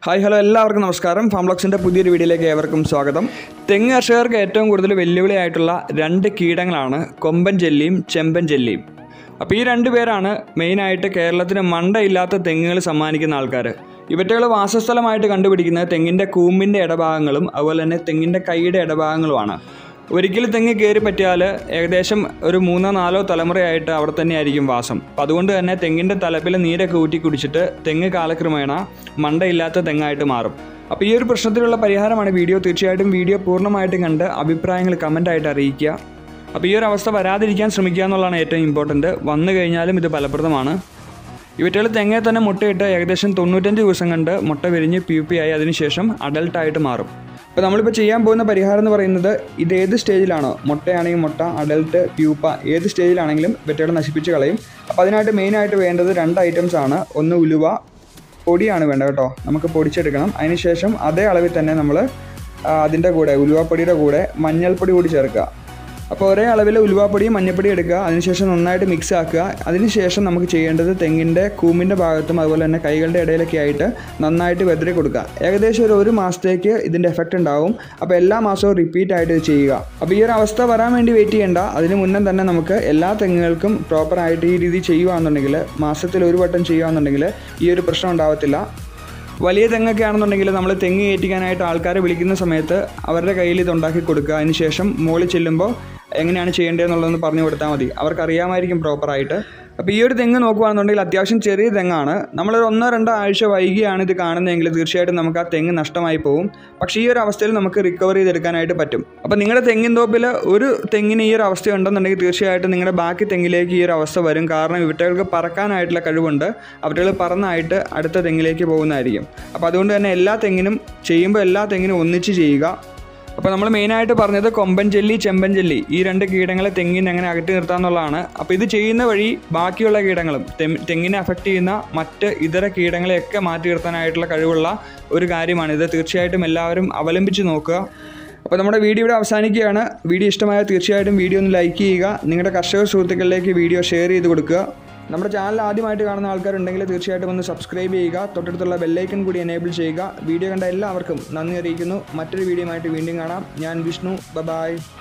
Hi hello എല്ലാവർക്കും നമസ്കാരം. ഫാംബ്ലോഗ്സിൻ്റെ പുതിയൊരു വീഡിയോയിലേക്ക് ഏവർക്കും സ്വാഗതം. തെങ്ങ് കർഷകർക്ക് ഏറ്റവും കൂടുതൽ വെല്ലുവിളിയായിട്ടുള്ള രണ്ട് കീടങ്ങളാണ് കൊമ്പൻ ജെല്ലിയും ചെമ്പൻ ജെല്ലിയും. അപ്പോൾ ഈ രണ്ട് പേരാണ് മെയിനായിട്ട് കേരളത്തിന് മണ്ടയില്ലാത്ത തെങ്ങുകൾ സമ്മാനിക്കുന്ന ആൾക്കാർ. ഇവറ്റകൾ വാസസ്ഥലമായിട്ട് കണ്ടുപിടിക്കുന്നത് തെങ്ങിൻ്റെ കൂമ്പിൻ്റെ ഇടഭാഗങ്ങളും അതുപോലെ തന്നെ തെങ്ങിൻ്റെ കൈയുടെ ഇടഭാഗങ്ങളുമാണ്. ഒരിക്കലും തെങ്ങ് കയറി പറ്റിയാൽ ഏകദേശം ഒരു 3-4 തലമുറയായിട്ട് അവിടെ തന്നെയായിരിക്കും വാസം. അപ്പം അതുകൊണ്ട് തന്നെ തെങ്ങിൻ്റെ തലപ്പിൽ നീരൊക്കെ ഊറ്റി കുടിച്ചിട്ട് തെങ്ങ് കാലക്രമേണ മണ്ടയില്ലാത്ത തെങ്ങായിട്ട് മാറും. അപ്പോൾ ഈ ഒരു പ്രശ്നത്തിലുള്ള പരിഹാരമാണ് വീഡിയോ. തീർച്ചയായിട്ടും വീഡിയോ പൂർണ്ണമായിട്ടും കണ്ട് അഭിപ്രായങ്ങൾ കമൻറ്റായിട്ട് അറിയിക്കുക. അപ്പോൾ ഈ ഒരു അവസ്ഥ വരാതിരിക്കാൻ ശ്രമിക്കുക എന്നുള്ളതാണ് ഏറ്റവും ഇമ്പോർട്ടൻറ്റ്. വന്നു കഴിഞ്ഞാലും ഇത് ഫലപ്രദമാണ്. ഇവറ്റകൾ തെങ്ങേ തന്നെ മുട്ടയിട്ട് ഏകദേശം 95 ദിവസം കണ്ട് മുട്ട വിരിഞ്ഞ് പ്യൂപ്പിയായി അതിനുശേഷം അഡൽട്ടായിട്ട് മാറും. അപ്പോൾ നമ്മളിപ്പോൾ ചെയ്യാൻ പോകുന്ന പരിഹാരം എന്ന് പറയുന്നത് ഇത് ഏത് സ്റ്റേജിലാണോ, മുട്ടയാണെങ്കിൽ മുട്ട, അഡൽട്ട്, പ്യൂപ്പ ഏത് സ്റ്റേജിലാണെങ്കിലും ഇവറ്റകളെ നശിപ്പിച്ച് കളയും. അപ്പോൾ അതിനായിട്ട് മെയിനായിട്ട് വേണ്ടത് 2 ഐറ്റംസ് ആണ്. ഒന്ന് ഉലുവ പൊടിയാണ് വേണ്ടത് കേട്ടോ, നമുക്ക് പൊടിച്ചെടുക്കണം. അതിനുശേഷം അതേ അളവിൽ തന്നെ നമ്മൾ അതിൻ്റെ കൂടെ ഉലുവാപ്പൊടിയുടെ കൂടെ മഞ്ഞൾപ്പൊടി കൂടി ചേർക്കുക. അപ്പോൾ ഒരേ അളവിൽ ഉലുവാപ്പൊടിയും മഞ്ഞൾപ്പൊടിയും എടുക്കുക. അതിനുശേഷം നന്നായിട്ട് മിക്സ് ആക്കുക. അതിനുശേഷം നമുക്ക് ചെയ്യേണ്ടത് തെങ്ങിൻ്റെ കൂമ്പിൻ്റെ ഭാഗത്തും അതുപോലെ തന്നെ കൈകളുടെ ഇടയിലൊക്കെ ആയിട്ട് നന്നായിട്ട് വെതറി കൊടുക്കുക. ഏകദേശം ഒരു മാസത്തേക്ക് ഇതിൻ്റെ എഫക്റ്റ് ഉണ്ടാവും. അപ്പോൾ എല്ലാ മാസവും റിപ്പീറ്റ് ആയിട്ട് ഇത് ചെയ്യുക. അപ്പോൾ ഈ ഒരു അവസ്ഥ വരാൻ വേണ്ടി വെയിറ്റ് ചെയ്യേണ്ട. അതിന് മുന്നേ തന്നെ നമുക്ക് എല്ലാ തെങ്ങുകൾക്കും പ്രോപ്പറായിട്ട് ഈ രീതി ചെയ്യുകയാണെന്നുണ്ടെങ്കിൽ, മാസത്തിൽ ഒരു വട്ടം ചെയ്യുകയാണെന്നുണ്ടെങ്കിൽ ഈ ഒരു പ്രശ്നം ഉണ്ടാവത്തില്ല. വലിയ തെങ്ങൊക്കെ ആണെന്നുണ്ടെങ്കിൽ നമ്മൾ തെങ്ങ് കയറ്റിക്കാനായിട്ട് ആൾക്കാരെ വിളിക്കുന്ന സമയത്ത് അവരുടെ കയ്യിൽ ഇത് ഉണ്ടാക്കി കൊടുക്കുക. അതിനുശേഷം മുകളിൽ ചെല്ലുമ്പോൾ എങ്ങനെയാണ് ചെയ്യേണ്ടതെന്നുള്ളതെന്ന് പറഞ്ഞു കൊടുത്താൽ മതി. അവർക്കറിയാമായിരിക്കും പ്രോപ്പറായിട്ട്. അപ്പോൾ ഈ ഒരു തെങ്ങ് നോക്കുകയാണെന്നുണ്ടെങ്കിൽ അത്യാവശ്യം ചെറിയ തെങ്ങാണ്. നമ്മളൊരു 1-2 ആഴ്ച വൈകിയാണ് ഇത് കാണുന്നതെങ്കിൽ തീർച്ചയായിട്ടും നമുക്ക് ആ തെങ്ങ് നഷ്ടമായി പോകും. പക്ഷേ ഈ ഒരു അവസ്ഥയിൽ നമുക്ക് റിക്കവർ ചെയ്തെടുക്കാനായിട്ട് പറ്റും. അപ്പോൾ നിങ്ങളുടെ തെങ്ങിൻ തോപ്പിൽ ഒരു തെങ്ങിന് ഈ ഒരു അവസ്ഥ ഉണ്ടെന്നുണ്ടെങ്കിൽ തീർച്ചയായിട്ടും നിങ്ങളുടെ ബാക്കി തെങ്ങിലേക്ക് ഈ ഒരു അവസ്ഥ വരും. കാരണം ഇവറ്റകൾക്ക് പറക്കാനായിട്ടുള്ള കഴിവുണ്ട്. അവറ്റകൾ പറന്നായിട്ട് അടുത്ത തെങ്ങിലേക്ക് പോകുന്നതായിരിക്കും. അപ്പോൾ അതുകൊണ്ട് തന്നെ എല്ലാ തെങ്ങിനും ചെയ്യുമ്പോൾ എല്ലാ തെങ്ങിനും ഒന്നിച്ച് ചെയ്യുക. അപ്പോൾ നമ്മൾ മെയിനായിട്ട് പറഞ്ഞത് കൊമ്പൻ ജെല്ലി, ചെമ്പൻ ജെല്ലി ഈ 2 കീടങ്ങളെ തെങ്ങിനെ എങ്ങനെ അകറ്റി നിർത്താമെന്നുള്ളതാണ്. അപ്പോൾ ഇത് ചെയ്യുന്ന വഴി ബാക്കിയുള്ള കീടങ്ങളും തെങ്ങിനെ അഫക്റ്റ് ചെയ്യുന്ന മറ്റ് ഇതര കീടങ്ങളെയൊക്കെ മാറ്റി നിർത്താനായിട്ടുള്ള കഴിവുള്ള ഒരു കാര്യമാണ്. ഇത് തീർച്ചയായിട്ടും എല്ലാവരും അവലംബിച്ച് നോക്കുക. അപ്പോൾ നമ്മുടെ വീഡിയോ ഇവിടെ അവസാനിക്കുകയാണ്. വീഡിയോ ഇഷ്ടമായാൽ തീർച്ചയായിട്ടും വീഡിയോ ഒന്ന് ലൈക്ക് ചെയ്യുക. നിങ്ങളുടെ കർഷക സുഹൃത്തുക്കളിലേക്ക് വീഡിയോ ഷെയർ ചെയ്ത് കൊടുക്കുക. നമ്മുടെ ചാനൽ ആദ്യമായിട്ട് കാണുന്ന ആൾക്കാരുണ്ടെങ്കിൽ തീർച്ചയായിട്ടും ഒന്ന് സബ്സ്ക്രൈബ് ചെയ്യുക. തൊട്ടടുത്തുള്ള ബെല്ലൈക്കൺ കൂടി എനേബിൾ ചെയ്യുക. വീഡിയോ കണ്ട എല്ലാവർക്കും നന്ദി അറിയിക്കുന്നു. മറ്റൊരു വീഡിയോയുമായിട്ട് വീണ്ടും കാണാം. ഞാൻ വിഷ്ണു. ബൈ.